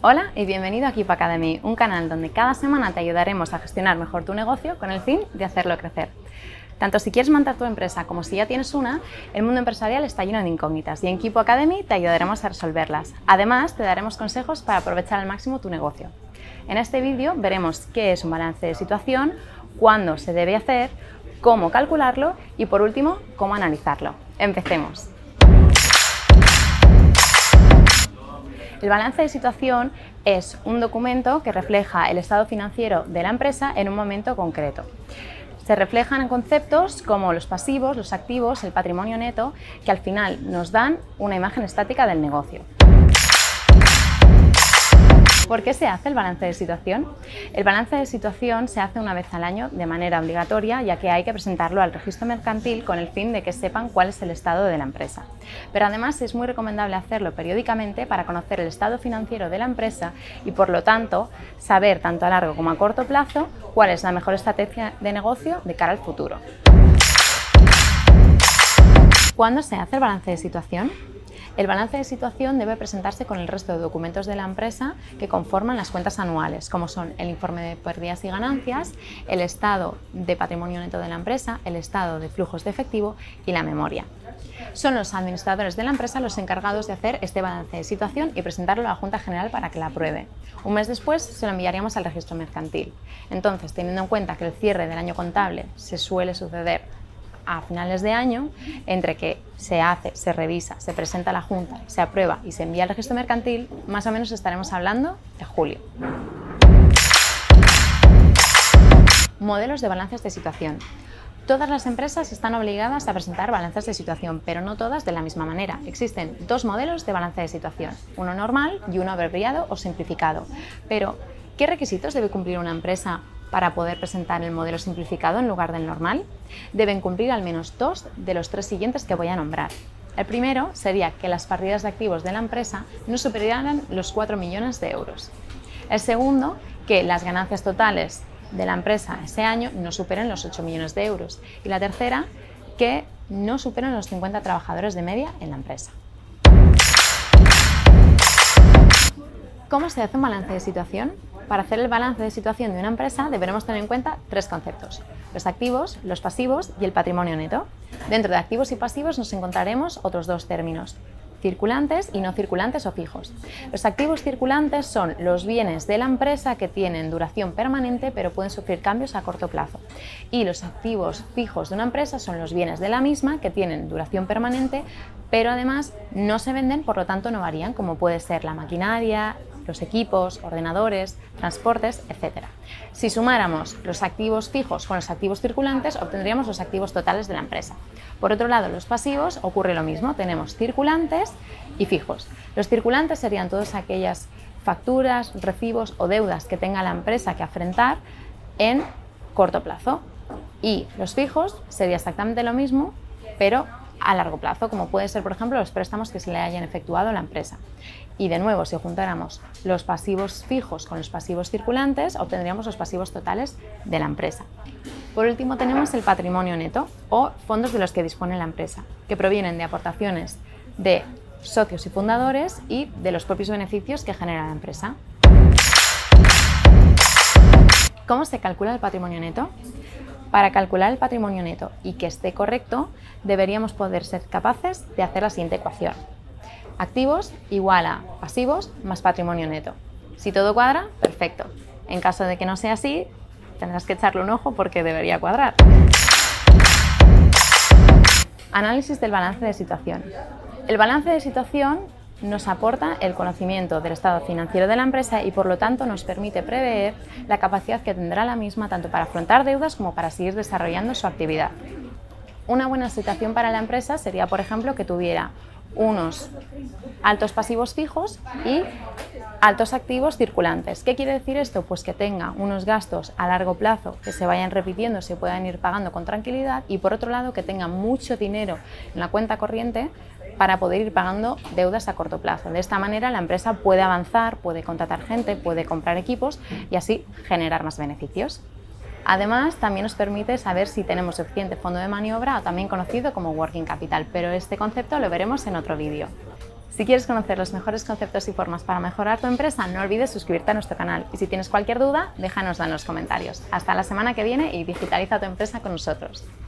Hola y bienvenido a Keep Academy, un canal donde cada semana te ayudaremos a gestionar mejor tu negocio con el fin de hacerlo crecer. Tanto si quieres montar tu empresa como si ya tienes una, el mundo empresarial está lleno de incógnitas y en Keep Academy te ayudaremos a resolverlas. Además, te daremos consejos para aprovechar al máximo tu negocio. En este vídeo veremos qué es un balance de situación, cuándo se debe hacer, cómo calcularlo y, por último, cómo analizarlo. Empecemos. El balance de situación es un documento que refleja el estado financiero de la empresa en un momento concreto. Se reflejan en conceptos como los pasivos, los activos, el patrimonio neto, que al final nos dan una imagen estática del negocio. ¿Por qué se hace el balance de situación? El balance de situación se hace una vez al año de manera obligatoria, ya que hay que presentarlo al registro mercantil con el fin de que sepan cuál es el estado de la empresa. Pero además es muy recomendable hacerlo periódicamente para conocer el estado financiero de la empresa y, por lo tanto, saber tanto a largo como a corto plazo cuál es la mejor estrategia de negocio de cara al futuro. ¿Cuándo se hace el balance de situación? El balance de situación debe presentarse con el resto de documentos de la empresa que conforman las cuentas anuales, como son el informe de pérdidas y ganancias, el estado de patrimonio neto de la empresa, el estado de flujos de efectivo y la memoria. Son los administradores de la empresa los encargados de hacer este balance de situación y presentarlo a la Junta General para que la apruebe. Un mes después se lo enviaríamos al registro mercantil. Entonces, teniendo en cuenta que el cierre del año contable se suele suceder a finales de año, entre que se hace, se revisa, se presenta a la Junta, se aprueba y se envía al registro mercantil, más o menos estaremos hablando de julio. Modelos de balances de situación. Todas las empresas están obligadas a presentar balances de situación, pero no todas de la misma manera. Existen dos modelos de balance de situación, uno normal y uno abreviado o simplificado. Pero, ¿qué requisitos debe cumplir una empresa para poder presentar el modelo simplificado en lugar del normal? Deben cumplir al menos dos de los tres siguientes que voy a nombrar. El primero sería que las partidas de activos de la empresa no superaran los 4 millones de euros. El segundo, que las ganancias totales de la empresa ese año no superen los 8 millones de euros. Y la tercera, que no superen los 50 trabajadores de media en la empresa. ¿Cómo se hace un balance de situación? Para hacer el balance de situación de una empresa deberemos tener en cuenta tres conceptos: los activos, los pasivos y el patrimonio neto. Dentro de activos y pasivos nos encontraremos otros dos términos: circulantes y no circulantes o fijos. Los activos circulantes son los bienes de la empresa que tienen duración permanente pero pueden sufrir cambios a corto plazo. Y los activos fijos de una empresa son los bienes de la misma que tienen duración permanente pero además no se venden, por lo tanto no varían, como puede ser la maquinaria, los equipos, ordenadores, transportes, etc. Si sumáramos los activos fijos con los activos circulantes, obtendríamos los activos totales de la empresa. Por otro lado, los pasivos ocurre lo mismo, tenemos circulantes y fijos. Los circulantes serían todas aquellas facturas, recibos o deudas que tenga la empresa que afrontar en corto plazo. Y los fijos sería exactamente lo mismo, pero a largo plazo, como puede ser, por ejemplo, los préstamos que se le hayan efectuado a la empresa. Y de nuevo, si juntáramos los pasivos fijos con los pasivos circulantes, obtendríamos los pasivos totales de la empresa. Por último, tenemos el patrimonio neto, o fondos de los que dispone la empresa, que provienen de aportaciones de socios y fundadores y de los propios beneficios que genera la empresa. ¿Cómo se calcula el patrimonio neto? Para calcular el patrimonio neto y que esté correcto, deberíamos poder ser capaces de hacer la siguiente ecuación: activos igual a pasivos más patrimonio neto. Si todo cuadra, perfecto. En caso de que no sea así, tendrás que echarle un ojo porque debería cuadrar. Análisis del balance de situación. El balance de situación nos aporta el conocimiento del estado financiero de la empresa y, por lo tanto, nos permite prever la capacidad que tendrá la misma tanto para afrontar deudas como para seguir desarrollando su actividad. Una buena situación para la empresa sería, por ejemplo, que tuviera unos altos pasivos fijos y altos activos circulantes. ¿Qué quiere decir esto? Pues que tenga unos gastos a largo plazo que se vayan repitiendo, se puedan ir pagando con tranquilidad, y por otro lado que tenga mucho dinero en la cuenta corriente para poder ir pagando deudas a corto plazo. De esta manera la empresa puede avanzar, puede contratar gente, puede comprar equipos y así generar más beneficios. Además, también nos permite saber si tenemos suficiente fondo de maniobra, o también conocido como working capital, pero este concepto lo veremos en otro vídeo. Si quieres conocer los mejores conceptos y formas para mejorar tu empresa, no olvides suscribirte a nuestro canal. Y si tienes cualquier duda, déjanosla en los comentarios. Hasta la semana que viene y digitaliza tu empresa con nosotros.